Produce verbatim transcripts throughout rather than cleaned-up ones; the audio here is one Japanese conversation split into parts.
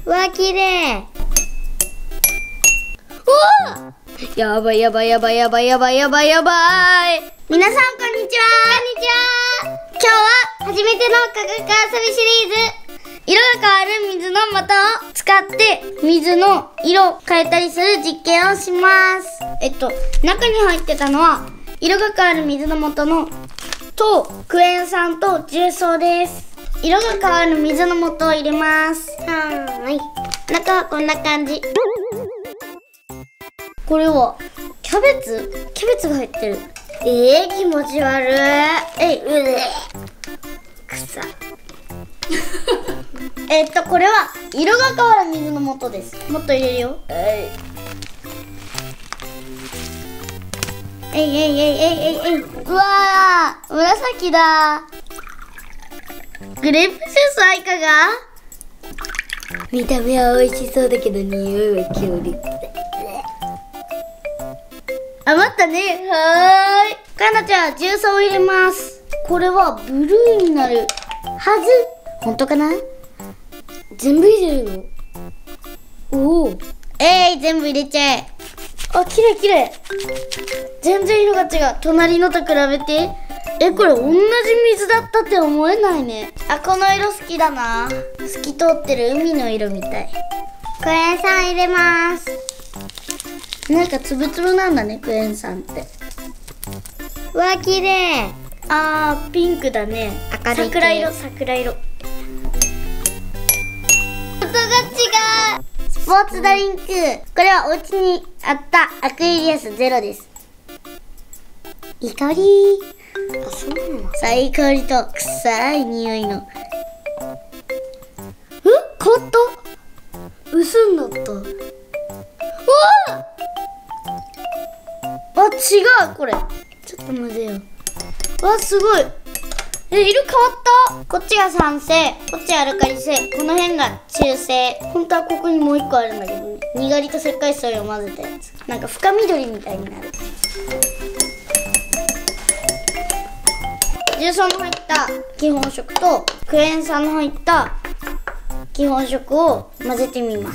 うわ、綺麗。おお、やばいやばいやばいやばいやばいやばいやばい。皆さんこんにちは。こんにちは。今日は初めての科学遊びシリーズ、色が変わる水の素を使って水の色を変えたりする実験をします。えっと中に入ってたのは色が変わる水の素のとクエン酸と重曹です。色が変わる水の素を入れます。はーい。中はこんな感じ。これはキャベツキャベツが入ってる。えー、気持ち悪い。えい、うえくさえっとこれは色が変わる水の素です。もっと入れるよ。えいえいえいえいえいえいえい。うわー、紫だ。グレープジュースはいかが？見た目は美味しそうだけど匂いは強烈。余ったね。はーい。かなちゃん、重曹を入れます。これはブルーになるはず。本当かな？全部入れるの？おお。えい、全部入れちゃえ。あ、きれいきれい。全然色が違う。隣のと比べて。え、これ同じ水だったって思えないね。あ、この色好きだな。透き通ってる海の色みたい。クエン酸入れます。なんかつぶつぶなんだね、クエン酸って。うわ、きれい。あー、ピンクだね。明るい桜色、桜色。音が違う。スポーツドリンク。これはお家にあったアクエリアスゼロです。いい香り。あ、そうなの。さあ、いい香りと臭い匂いの。え、変わった。薄になった。うわあ、あ、違う、これ。ちょっと混ぜよう。わ、すごい。え、色変わった。こっちが酸性、こっちはアルカリ性、この辺が中性。本当はここにもう一個あるんだけどね。にがりと石灰水を混ぜたやつ。なんか深緑みたいになる。重曹の入った基本色とクエン酸の入った基本色を混ぜてみます。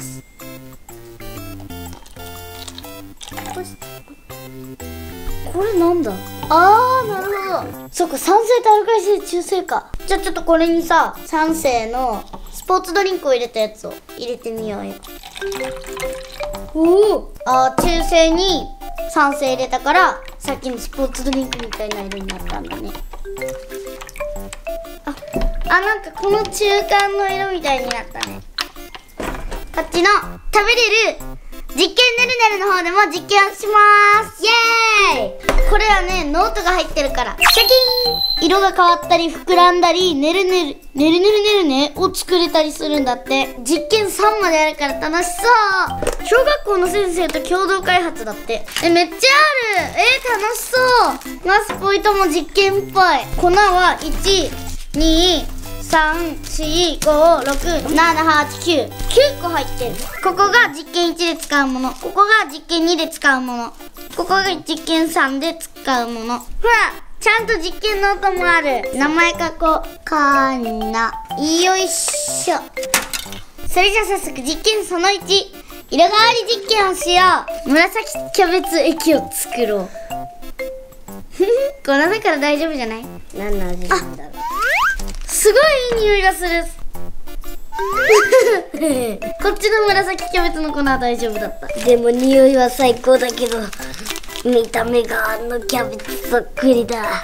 これなんだ。あー、なるほど。そっか、酸性とアルカリ性、中性か。じゃあちょっとこれにさ、酸性のスポーツドリンクを入れたやつを入れてみようよ。おお。あー、中性に酸性入れたからさっきのスポーツドリンクみたいな色になったんだね。あ、あ、なんかこの中間の色みたいになったね。こっちの食べれる実験ねるねるの方でも実験をします。イエーイ。これはね、ノートが入ってるからシャキーン。色が変わったり膨らんだりねるねるねるねるねるねを作れたりするんだって。実験さんまであるから楽しそう。小学校の先生と共同開発だって。え、めっちゃある。えー、楽しそう。マスポイトも実験っぽい。粉はいち、に、さん、し、ご、ろく、なな、はち、きゅう。きゅうこ入ってる。ここが実験いちで使うもの。ここが実験にで使うもの。ここが実験さんで使うもの。ほら、ちゃんと実験ノートもある。名前書こう。かな。よいしょ。それじゃあ早速実験そのいち。色変わり実験をしよう。紫キャベツ液を作ろう。粉だから大丈夫じゃない？何の味なんだろう。すごいいい匂いがする。こっちの紫キャベツの粉は大丈夫だった。でも匂いは最高だけど、見た目があのキャベツそっくりだ。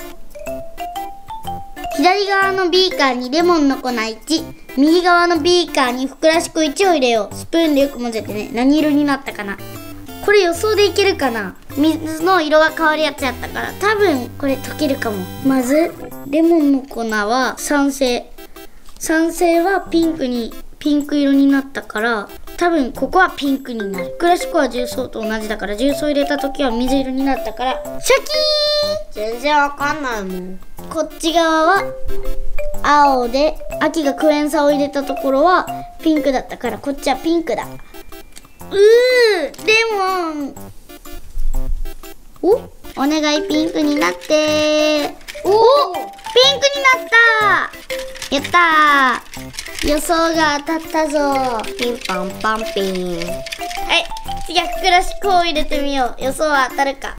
左側のビーカーにレモンの粉いち、右側のビーカーにふくらし粉いちを入れよう。スプーンでよく混ぜてね。何色になったかな。これ予想でいけるかな。水の色が変わるやつやったから多分これ溶けるかも。まずレモンの粉は酸性。酸性はピンクにピンク色になったから多分ここはピンクになる。ふくらし粉は重曹と同じだから重曹入れた時は水色になったからシャキーン。全然わかんないもん。こっち側は青で秋がクエン酸を入れたところはピンクだったからこっちはピンクだ。うー、レモン。お、お願いピンクになって。おお、 ピンクになった。やったー。予想が当たったぞ。 ピンパンパンピン。 はい、次はふくらし粉を入れてみよう。予想は当たるか。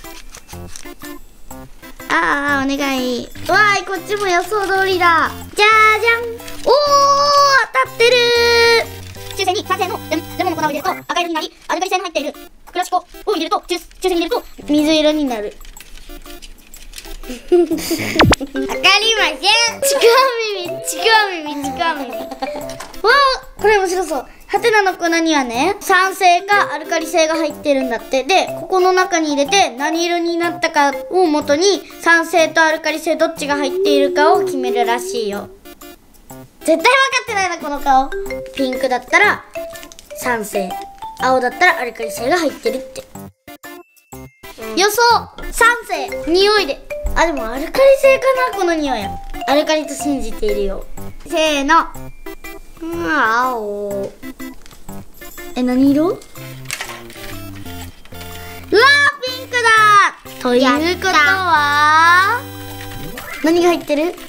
あー、お願い。わーい、こっちも予想通りだ。じゃーじゃん。おー、当たってるー。 抽選に酸性のレモンの粉を入れると赤色になり、アルカリ性の入っているふくらし粉を入れると抽抽選に入れると水色になる。わかりません。ちくわ耳、ちくわ耳、ちくわ耳。わあ、これ面白そう。ハテナの粉にはね、酸性かアルカリ性が入ってるんだって。で、ここの中に入れて何色になったかを元に酸性とアルカリ性どっちが入っているかを決めるらしいよ。絶対分かってないな、この顔。ピンクだったら酸性、青だったらアルカリ性が入ってるって。予想酸性、匂いで。あ、でもアルカリ性かな、この匂い。アルカリと信じているよ。せーの。うん、青。え、何色？うわー、ピンクだ。ということは何が入ってる？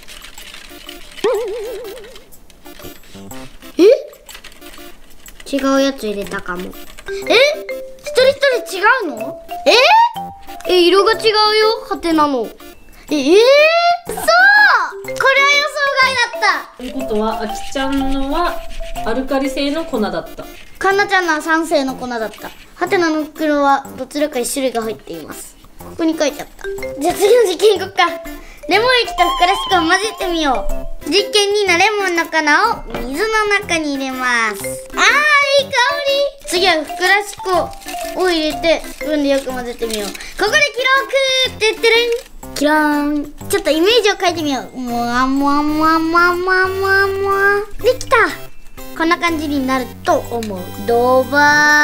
え？違うやつ入れたかも。え？一人一人違うの？え？え、色が違うよ、ハテナの。ええー、そう、これは予想外だった。 ということは、あきちゃんのはアルカリ性の粉だった。 かんなちゃんのは酸性の粉だった。ハテナの袋はどちらか一種類が入っています。ここに書いてあった。じゃあ次の実験いこっか。レモン液とふくらし粉を混ぜてみよう。実験にのレモンの粉を水の中に入れます。あー、いい香り。次はふくらし粉を入れてスプーンでよく混ぜてみよう。ここでキロークーって言ってるん。キローン。ちょっとイメージを描いてみよう。もわもわもわもわもわもわもわ。できた。こんな感じになると思う。ドバー。うわー。うわわわ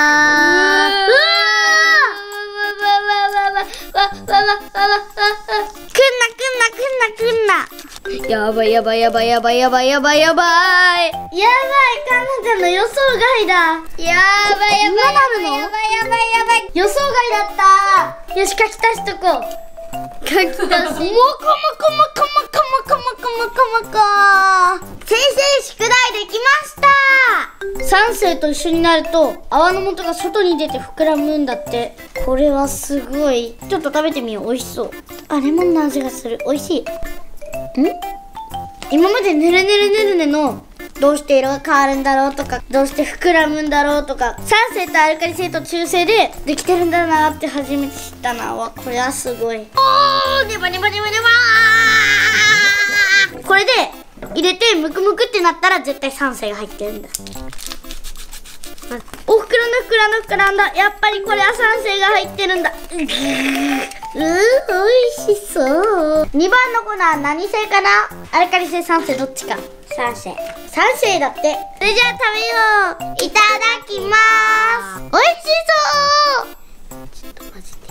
わわわわわわわ。くんなくんなくんなくんな。やばいやばいやばいやばいやばいやばいやばい。やばい、かんなちゃんの予想外だ。やばいやばいやばいやばいやばいやばい。予想外だった。よし、書き足しとこう。書き足し。もこもこもこもこもこもこもこ。先生、宿題できました。酸性と一緒になると泡の素が外に出て膨らむんだって。これはすごい。ちょっと食べてみよう。美味しそう。あ、レモンの味がする。美味しい。ん？今までねるねるねるねのどうして色が変わるんだろうとか、どうして膨らむんだろうとか、酸性とアルカリ性と中性でできてるんだなって初めて知ったな。わ、これはすごい。おー、ネバネバネバネバー。これで入れてムクムクってなったら絶対酸性が入ってるんだ。お、膨らんだ膨らんだ膨らんだ。やっぱりこれは酸性が入ってるんだ。うー、おいしそう。にばんの粉は何性かな？アルカリ性、酸性、どっちか。 酸性。 酸性だって。それじゃあ食べよう。いただきまーす。おいしそう。ちょっと混ぜて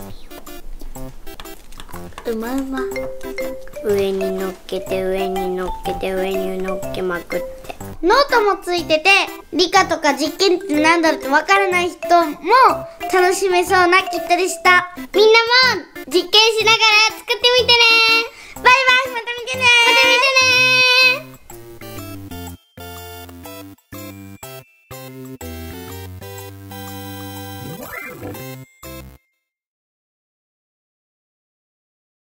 みよう。うまうま。 上に乗っけて上に乗っけて上に乗っけまくって。 ノートもついてて、理科とか実験ってなんだろうってわからない人も楽しめそうなキットでした。みんなも実験しながら作ってみてね。バイバイ。